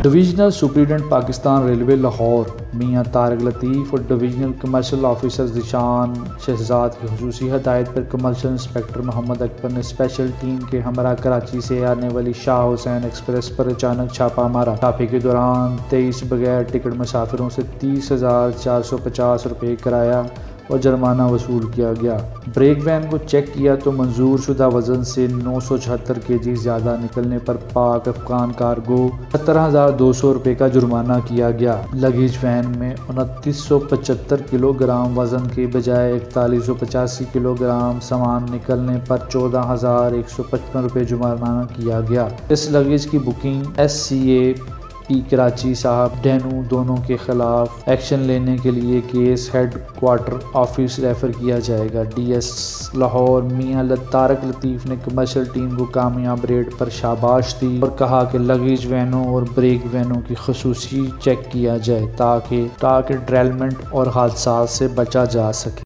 Divisional superintendent Pakistan railway Lahore Mian Tariq Latif اور divisional commercial officer Zeeshan Shahzad کی خصوصی ہدایت پر کمرشل انسپکٹر محمد اکبر نے اسپیشل ٹیم کے ہمراہ کراچی سے آنے والی شاہ حسین ایکسپریس پر اچانک چھاپہ مارا۔ چھاپے کے دوران 23 بغیر ٹکٹ مسافروں سے 30,450 روپے کرایہ اور جرمانہ وصول کیا گیا۔ بریک وین کو چیک کیا تو منظور شدہ وزن سے 976 kg زیادہ نکلنے پر پاک افغان کارگو 17,200 روپے کا جرمانہ کیا گیا۔ لگیج وین میں 2975 کلو گرام وزن کے بجائے 4185 کلو گرام سامان نکلنے پر 14,155 روپے جرمانہ کیا گیا۔ اس لگیج کی بکنگ SCAP کراچی صاحب ڈینو دونوں کے خلاف ایکشن لینے کے لیے case headquarter office refer کیا جائے گا۔ DS لاہور میاں طارق لطیف نے کمرشل ٹیم کو کامیاب ریڈ پر شاباش دی اور کہا کہ لگیج وینوں اور بریک وینوں کی خصوصی چیک کیا جائے تاکہ ڈیریلمنٹ اور حادثات سے بچا جا سکے۔